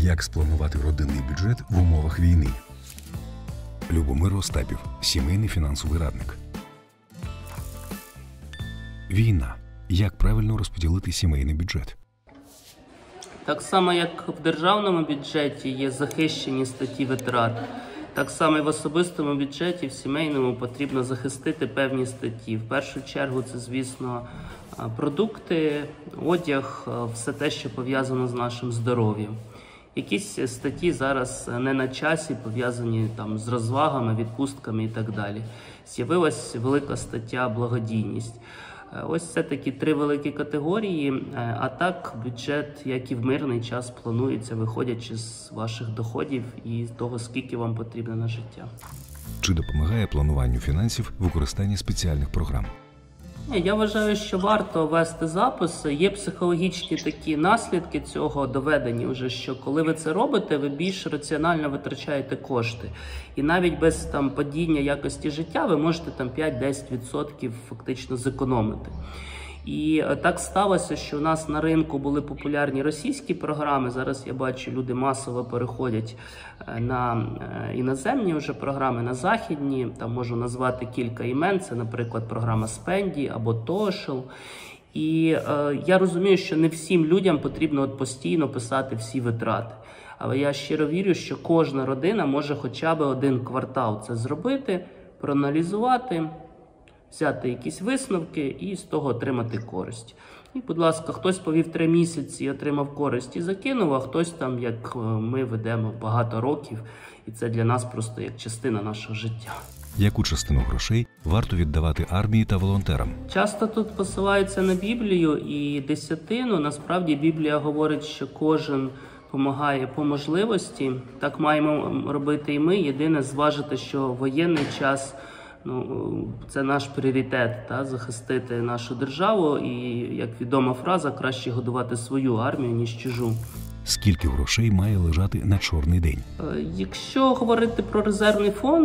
Як спланувати родинний бюджет в умовах війни? Любомир Остапів, сімейний фінансовий радник. Війна. Як правильно розподілити сімейний бюджет? Так само, як в державному бюджеті є захищені статті витрат, так само і в особистому бюджеті, в сімейному потрібно захистити певні статті. В першу чергу це, звісно, продукти, одяг, все те, що пов'язано з нашим здоров'ям. Якісь статті зараз не на часі, пов'язані там з розвагами, відпустками і так далі. З'явилась велика стаття «Благодійність». Ось це такі три великі категорії, а так бюджет, як і в мирний час, планується, виходячи з ваших доходів і того, скільки вам потрібно на життя. Чи допомагає плануванню фінансів використання спеціальних програм? Я вважаю, що варто вести записи. Є психологічні такі наслідки цього доведені вже, що коли ви це робите, ви більш раціонально витрачаєте кошти. І навіть без падіння якості життя ви можете 5-10% фактично зекономити. І так сталося, що у нас на ринку були популярні російські програми. Зараз я бачу, люди масово переходять на іноземні вже програми, на західні. Там можу назвати кілька імен. Це, наприклад, програма Spendy або Toshel. І я розумію, що не всім людям потрібно постійно писати всі витрати. Але я щиро вірю, що кожна родина може хоча б один квартал це зробити, проаналізувати, взяти якісь висновки і з того отримати користь. І, будь ласка, хтось повів 3 місяці і отримав користь і закинув, а хтось там, як ми, ведемо багато років, і це для нас просто як частина нашого життя. Яку частину грошей варто віддавати армії та волонтерам? Часто тут посилаються на Біблію і десятину. Насправді Біблія говорить, що кожен допомагає по можливості. Так маємо робити і ми. Єдине зважити, що воєнний час – це наш пріоритет, захистити нашу державу і, як відома фраза, краще годувати свою армію, ніж чужу. Скільки грошей має лежати на чорний день? Якщо говорити про резервний фонд,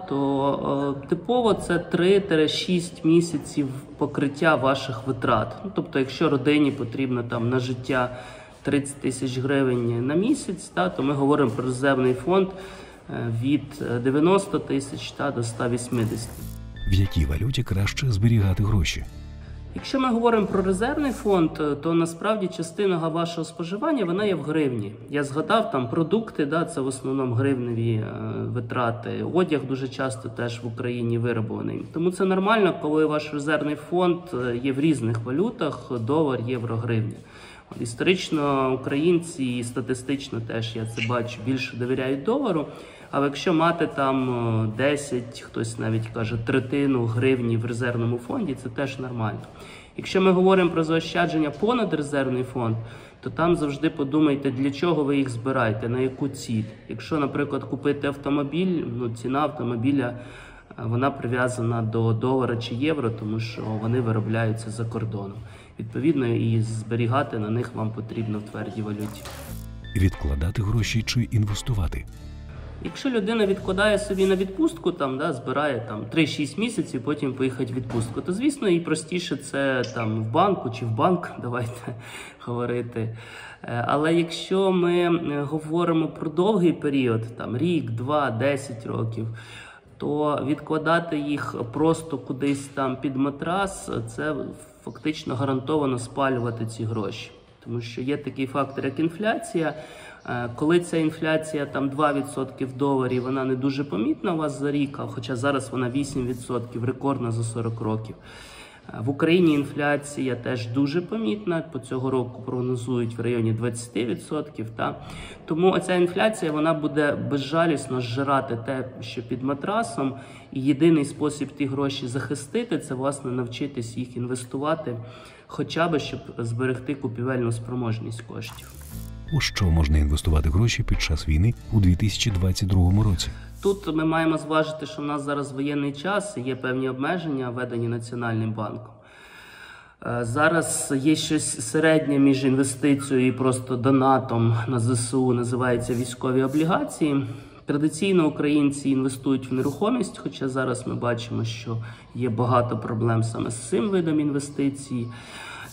то типово це 3-6 місяців покриття ваших витрат. Тобто, якщо родині потрібно на життя 30 тисяч гривень на місяць, то ми говоримо про резервний фонд від 90 тисяч до 180. В якій валюті краще зберігати гроші? Якщо ми говоримо про резервний фонд, то насправді частина вашого споживання вона є в гривні. Я згадав, продукти, це в основному гривневі витрати. Одяг дуже часто теж в Україні вироблений. Тому це нормально, коли ваш резервний фонд є в різних валютах – долар, євро, гривня. Історично українці і статистично теж, я це бачу, більше довіряють долару. Але якщо мати 10, хтось навіть каже третину гривні в резервному фонді, це теж нормально. Якщо ми говоримо про заощадження понад резервний фонд, то там завжди подумайте, для чого ви їх збираєте, на яку ціль. Якщо, наприклад, купити автомобіль, ціна автомобіля вона прив'язана до долара чи євро, тому що вони виробляються за кордоном. Відповідно, і зберігати на них вам потрібно в твердій валюті. Відкладати гроші чи інвестувати? Якщо людина відкладає собі на відпустку, збирає 3-6 місяців, потім поїхати в відпустку, то, звісно, і простіше це в банку чи в банк, давайте говорити. Але якщо ми говоримо про довгий період, рік, 2, 10 років, то відкладати їх просто кудись під матрас, це фактично гарантовано спалювати ці гроші. Тому що є такий фактор, як інфляція. Коли ця інфляція 2% в доларі, вона не дуже помітна у вас за рік, хоча зараз вона 8%, рекордна за 40 років. В Україні інфляція теж дуже помітна, по цього року прогнозують в районі 20%. Тому оця інфляція вона буде безжалісно зжирати те, що під матрасом. І єдиний спосіб ті гроші захистити – це, власне, навчитись їх інвестувати, хоча б, щоб зберегти купівельну спроможність коштів. У що можна інвестувати гроші під час війни у 2022 році? Тут ми маємо зважити, що в нас зараз воєнний час і є певні обмеження, введені Національним банком. Зараз є щось середнє між інвестицією і просто донатом на ЗСУ, називається військові облігації. Традиційно українці інвестують в нерухомість, хоча зараз ми бачимо, що є багато проблем саме з цим видом інвестицій.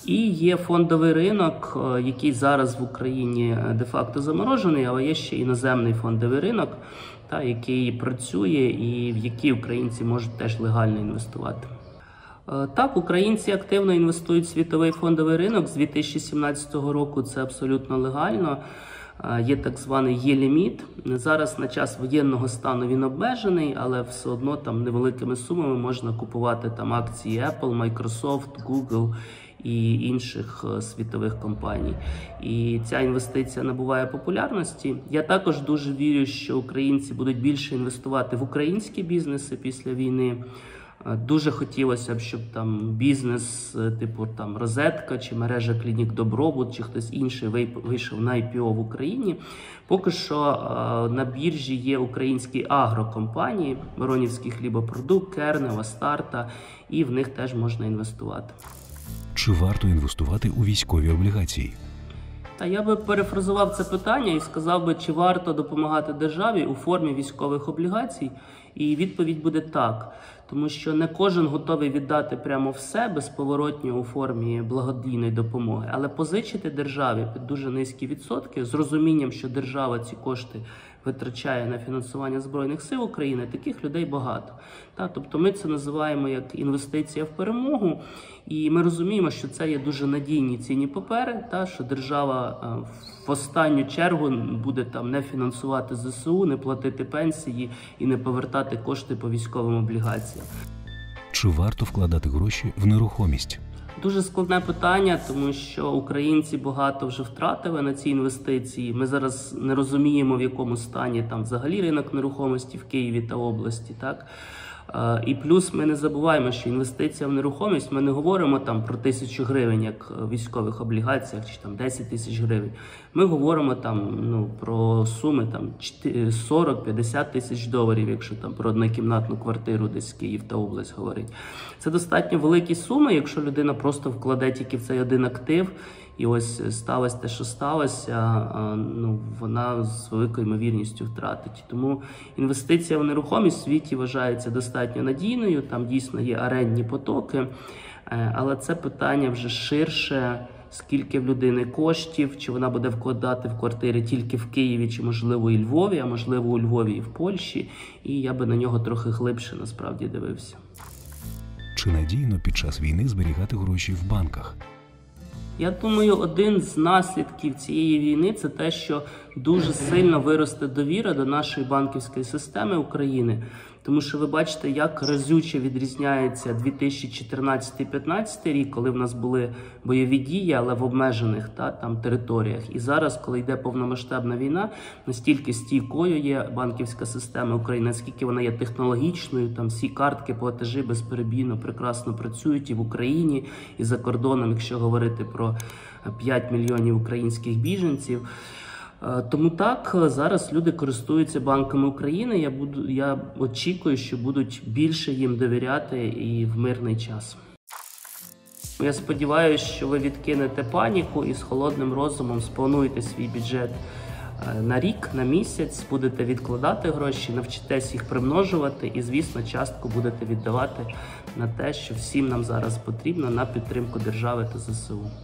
І є фондовий ринок, який зараз в Україні де-факто заморожений, але є ще іноземний фондовий ринок, який працює і в який українці можуть теж легально інвестувати. Так, українці активно інвестують в світовий фондовий ринок. З 2017 року це абсолютно легально. Є так званий є-ліміт. Зараз на час воєнного стану він обмежений, але все одно там невеликими сумами можна купувати там акції Apple, Microsoft, Google і інших світових компаній. І ця інвестиція набуває популярності. Я також дуже вірю, що українці будуть більше інвестувати в українські бізнеси після війни. Дуже хотілося б, щоб там бізнес, типу там Розетка чи мережа клінік Добробут, чи хтось інший вийшов на IPO в Україні. Поки що на біржі є українські агрокомпанії, Воронівський хлібопродукт, Кернева, Старта, і в них теж можна інвестувати. Чи варто інвестувати у військові облігації? Та я би перефразував це питання і сказав би, чи варто допомагати державі у формі військових облігацій. І відповідь буде так. Тому що не кожен готовий віддати прямо все безповоротньо у формі благодійної допомоги. Але позичити державі під дуже низькі відсотки з розумінням, що держава ці кошти витрачає на фінансування Збройних сил України, таких людей багато. Тобто ми це називаємо як інвестиція в перемогу. І ми розуміємо, що це є дуже надійні цінні папери, що держава в останню чергу буде там не фінансувати ЗСУ, не платити пенсії і не повертати кошти по військовим облігаціям. Чи варто вкладати гроші в нерухомість? Дуже складне питання, тому що українці багато вже втратили на ці інвестиції. Ми зараз не розуміємо, в якому стані там взагалі ринок нерухомості в Києві та області, так? І плюс ми не забуваємо, що інвестиція в нерухомість, ми не говоримо там про 1000 гривень, як в військових облігаціях, чи там 10 тисяч гривень. Ми говоримо там, про суми там 40-50 тисяч доларів, якщо там про однокімнатну квартиру десь Київ та область говорить. Це достатньо великі суми, якщо людина просто вкладе тільки в цей один актив, і ось сталося те, що сталося, вона з великою ймовірністю втратить. Тому інвестиція в нерухомість в світі вважається достатньо надійною, там дійсно є орендні потоки, але це питання вже ширше, скільки в людини коштів, чи вона буде вкладати в квартири тільки в Києві, чи можливо і Львові, а можливо у Львові і в Польщі, і я би на нього трохи глибше насправді дивився. Чи надійно під час війни зберігати гроші в банках? Я думаю, один з наслідків цієї війни – це те, що дуже сильно виросте довіра до нашої банківської системи України. Тому що ви бачите, як разюче відрізняється 2014-2015 рік, коли в нас були бойові дії, але в обмежених там територіях. І зараз, коли йде повномасштабна війна, настільки стійкою є банківська система України, наскільки вона є технологічною, там всі картки, платежі безперебійно прекрасно працюють і в Україні, і за кордоном, якщо говорити про 5 мільйонів українських біженців. Тому так, зараз люди користуються банками України. Я очікую, що будуть більше їм довіряти і в мирний час. Я сподіваюся, що ви відкинете паніку і з холодним розумом сплануєте свій бюджет на рік, на місяць, будете відкладати гроші, навчитесь їх примножувати і, звісно, частку будете віддавати на те, що всім нам зараз потрібно, на підтримку держави та ЗСУ.